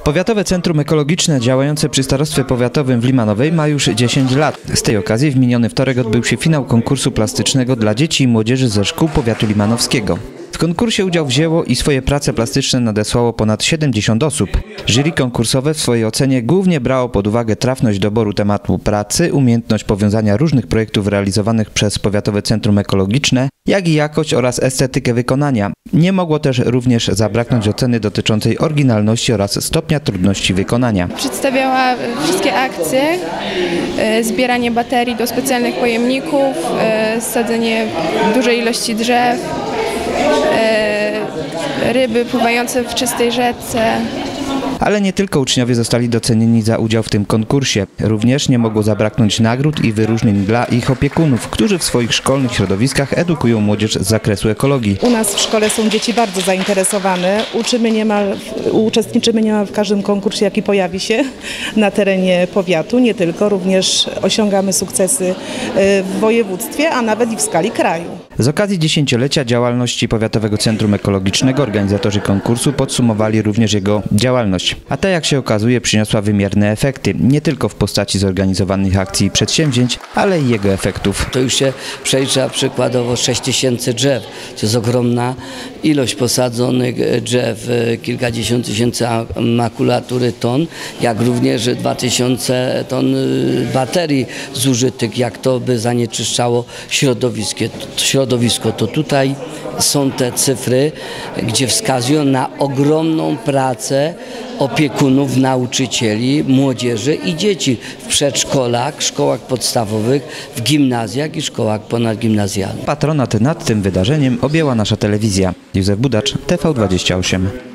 Powiatowe Centrum Ekologiczne działające przy Starostwie Powiatowym w Limanowej ma już 10 lat. Z tej okazji w miniony wtorek odbył się finał konkursu plastycznego dla dzieci i młodzieży ze szkół powiatu limanowskiego. W konkursie udział wzięło i swoje prace plastyczne nadesłało ponad 70 osób. Jury konkursowe w swojej ocenie głównie brało pod uwagę trafność doboru tematu pracy, umiejętność powiązania różnych projektów realizowanych przez Powiatowe Centrum Ekologiczne, jak i jakość oraz estetykę wykonania. Nie mogło też również zabraknąć oceny dotyczącej oryginalności oraz stopnia trudności wykonania. Przedstawiała wszystkie akcje, zbieranie baterii do specjalnych pojemników, sadzenie dużej ilości drzew, ryby pływające w czystej rzece. Ale nie tylko uczniowie zostali docenieni za udział w tym konkursie. Również nie mogło zabraknąć nagród i wyróżnień dla ich opiekunów, którzy w swoich szkolnych środowiskach edukują młodzież z zakresu ekologii. U nas w szkole są dzieci bardzo zainteresowane. Uczestniczymy niemal w każdym konkursie, jaki pojawi się na terenie powiatu. Nie tylko, również osiągamy sukcesy w województwie, a nawet i w skali kraju. Z okazji dziesięciolecia działalności Powiatowego Centrum Ekologicznego organizatorzy konkursu podsumowali również jego działalność. A ta, jak się okazuje, przyniosła wymierne efekty, nie tylko w postaci zorganizowanych akcji i przedsięwzięć, ale i jego efektów. To już się przelicza przykładowo 6000 drzew. To jest ogromna ilość posadzonych drzew, kilkadziesiąt tysięcy makulatury ton, jak również 2000 ton baterii zużytych, jak to by zanieczyszczało środowisko. To tutaj są te cyfry, gdzie wskazują na ogromną pracę opiekunów, nauczycieli, młodzieży i dzieci w przedszkolach, szkołach podstawowych, w gimnazjach i szkołach ponadgimnazjalnych. Patronat nad tym wydarzeniem objęła nasza telewizja. Józef Budacz, TV28.